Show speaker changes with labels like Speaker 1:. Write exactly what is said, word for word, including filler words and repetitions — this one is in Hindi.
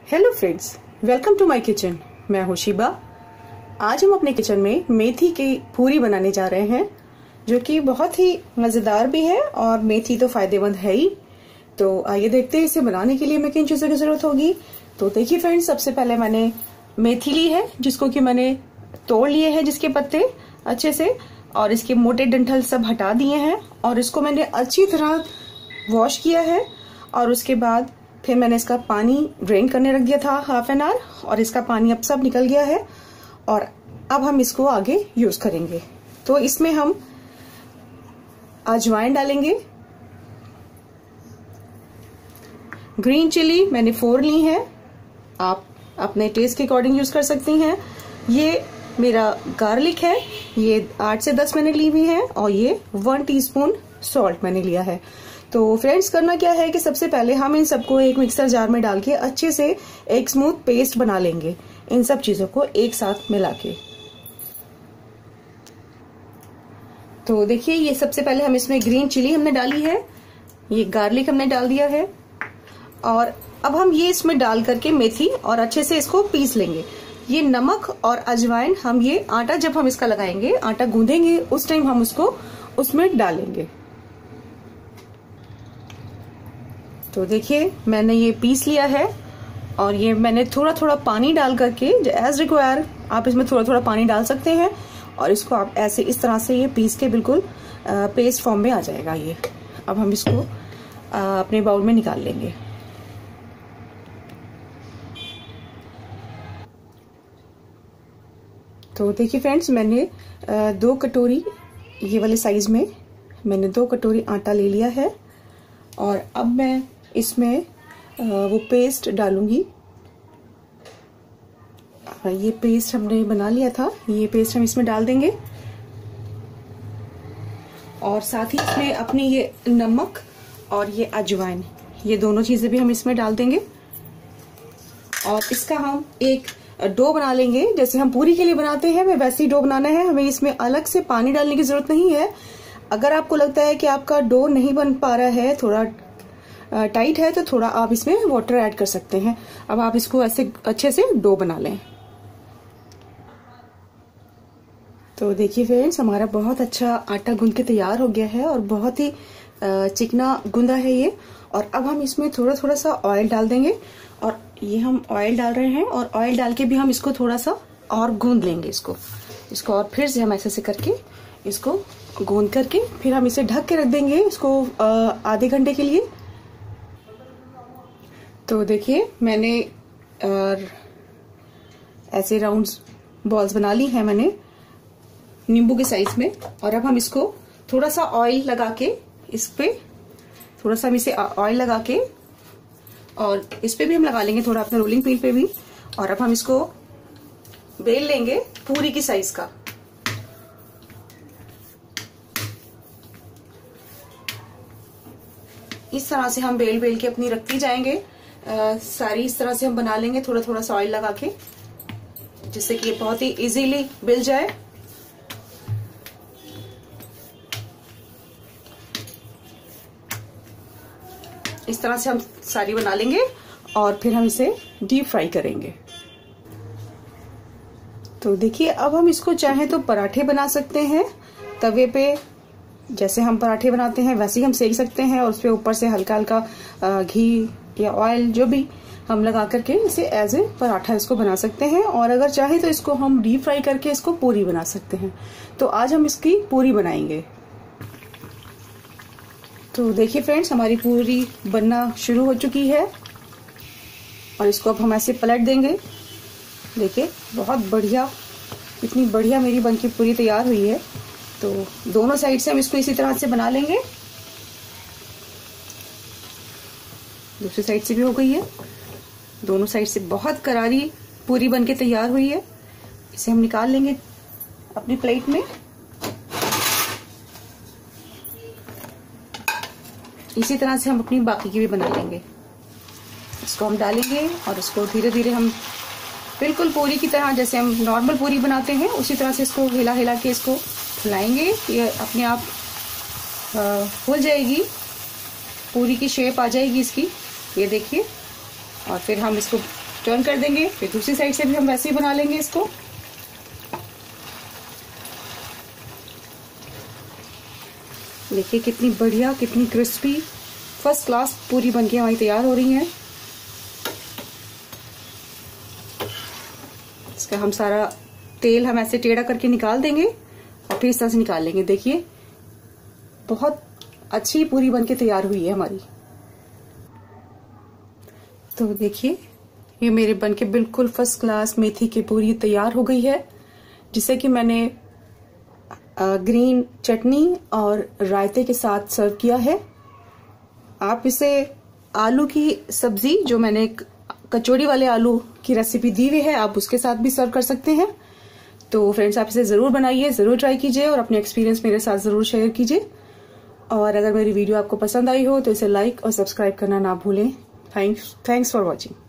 Speaker 1: Hello friends, welcome to my kitchen. मैं हूं शिबा। आज हम अपने किचन में मेथी की पूरी बनाने जा रहे हैं, जो कि बहुत ही मजेदार भी है और मेथी तो फायदेमंद है ही। तो आइए देखते हैं इसे बनाने के लिए हमें किन चीजों की जरूरत होगी। तो देखिए फ्रेंड्स, सबसे पहले मैंने मेथी ली है, जिसको कि मैंने तोड़ लिए हैं, जिसके पत्ते अच्छे से और इसके मोटे डंठल सब हटा दिए हैं। और इसको मैंने अच्छी तरह वॉश किया है और उसके बाद फिर मैंने इसका पानी ड्रेन करने रख दिया था हाफ एन आवर, और इसका पानी अब सब निकल गया है। और अब हम इसको आगे यूज करेंगे। तो इसमें हम अजवाइन डालेंगे, ग्रीन चिली मैंने फोर ली है, आप अपने टेस्ट के अकॉर्डिंग यूज कर सकती हैं। ये मेरा गार्लिक है, ये आठ से दस मैंने ली हुई है, और ये वन टीस्पून सॉल्ट मैंने लिया है। तो फ्रेंड्स, करना क्या है कि सबसे पहले हम इन सबको एक मिक्सर जार में डाल के अच्छे से एक स्मूथ पेस्ट बना लेंगे, इन सब चीजों को एक साथ मिला के। तो देखिए, ये सबसे पहले हम इसमें ग्रीन चिली हमने डाली है, ये गार्लिक हमने डाल दिया है, और अब हम ये इसमें डाल करके मेथी और अच्छे से इसको पीस लेंगे। ये नमक और अजवाइन, हम ये आटा जब हम इसका लगाएंगे, आटा गूंदेंगे, उस टाइम हम उसको उसमें डालेंगे। तो देखिए, मैंने ये पीस लिया है और ये मैंने थोड़ा थोड़ा पानी डाल करके, एज रिक्वायर आप इसमें थोड़ा थोड़ा पानी डाल सकते हैं, और इसको आप ऐसे इस तरह से ये पीस के बिल्कुल पेस्ट फॉर्म में आ जाएगा ये। अब हम इसको अपने बाउल में निकाल लेंगे। तो देखिए फ्रेंड्स, मैंने दो कटोरी ये वाले साइज में मैंने दो कटोरी आटा ले लिया है, और अब मैं इसमें वो पेस्ट डालूंगी। ये पेस्ट हमने बना लिया था, ये पेस्ट हम इसमें डाल देंगे, और साथ ही इसमें अपनी ये नमक और ये अजवाइन, ये दोनों चीजें भी हम इसमें डाल देंगे। और इसका हम एक डो बना लेंगे, जैसे हम पूरी के लिए बनाते हैं, हमें वैसे ही डो बनाना है। हमें इसमें अलग से पानी डालने की जरूरत नहीं है। अगर आपको लगता है कि आपका डो नहीं बन पा रहा है, थोड़ा टाइट है, तो थोड़ा आप इसमें वाटर ऐड कर सकते हैं। अब आप इसको ऐसे अच्छे से डो बना लें। तो देखिए फ्रेंड्स, हमारा बहुत अच्छा आटा गूंद के तैयार हो गया है और बहुत ही चिकना गूंदा है ये। और अब हम इसमें थोड़ा थोड़ा सा ऑयल डाल देंगे, और ये हम ऑयल डाल रहे हैं, और ऑयल डाल के भी हम इसको थोड़ा सा और गूंद लेंगे इसको इसको और फिर से हम ऐसे से करके इसको गूंद करके फिर हम इसे ढक के रख देंगे इसको आधे घंटे के लिए। तो देखिए, मैंने और ऐसे राउंड्स बॉल्स बना ली है मैंने नींबू के साइज में, और अब हम इसको थोड़ा सा ऑयल लगा के इस पे थोड़ा सा हम इसे ऑयल लगा के, और इस पे भी हम लगा लेंगे थोड़ा अपने रोलिंग पिन पे भी। और अब हम इसको बेल लेंगे पूरी की साइज का। इस तरह से हम बेल बेल के अपनी रखती जाएंगे। आ, सारी इस तरह से हम बना लेंगे थोड़ा थोड़ा सा ऑयल लगा के, जिससे कि ये बहुत ही इजीली बेल जाए। इस तरह से हम सारी बना लेंगे और फिर हम इसे डीप फ्राई करेंगे। तो देखिए, अब हम इसको चाहे तो पराठे बना सकते हैं तवे पे, जैसे हम पराठे बनाते हैं वैसे ही हम सेक सकते हैं, और उसपे ऊपर से हल्का हल्का घी या ऑयल जो भी हम लगा करके इसे एज ए पराठा इसको बना सकते हैं। और अगर चाहे तो इसको हम डीप फ्राई करके इसको पूरी बना सकते हैं। तो आज हम इसकी पूरी बनाएंगे। तो देखिए फ्रेंड्स, हमारी पूरी बनना शुरू हो चुकी है, और इसको अब हम ऐसे पलट देंगे। देखिए, बहुत बढ़िया, इतनी बढ़िया मेरी बनके पूरी तैयार हुई है। तो दोनों साइड से हम इसको इसी तरह से बना लेंगे। दूसरी साइड से भी हो गई है, दोनों साइड से बहुत करारी पूरी बनके तैयार हुई है। इसे हम निकाल लेंगे अपनी प्लेट में। इसी तरह से हम अपनी बाकी की भी बना लेंगे। इसको हम डालेंगे और इसको धीरे धीरे हम बिल्कुल पूरी की तरह, जैसे हम नॉर्मल पूरी बनाते हैं उसी तरह से इसको हिला हिला के इसको फुलाएंगे। ये अपने आप फूल जाएगी, पूरी की शेप आ जाएगी इसकी, ये देखिए। और फिर हम इसको टर्न कर देंगे, फिर दूसरी साइड से भी हम वैसे ही बना लेंगे इसको। देखिए कितनी बढ़िया, कितनी क्रिस्पी फर्स्ट क्लास पूरी बनके हमारी तैयार हो रही है। इसका हम सारा तेल हम ऐसे टेढ़ा करके निकाल देंगे और फिर इस तरह से निकाल लेंगे। देखिए बहुत अच्छी पूरी बनके तैयार हुई है हमारी। तो देखिए ये मेरे बनके बिल्कुल फर्स्ट क्लास मेथी की पूरी तैयार हो गई है, जिसे कि मैंने ग्रीन चटनी और रायते के साथ सर्व किया है। आप इसे आलू की सब्जी, जो मैंने एक कचौड़ी वाले आलू की रेसिपी दी हुई है, आप उसके साथ भी सर्व कर सकते हैं। तो फ्रेंड्स आप इसे जरूर बनाइए, जरूर ट्राई कीजिए और अपने एक्सपीरियंस मेरे साथ जरूर शेयर कीजिए। और अगर मेरी वीडियो आपको पसंद आई हो तो इसे लाइक और सब्सक्राइब करना ना भूलें। Thanks thanks for watching.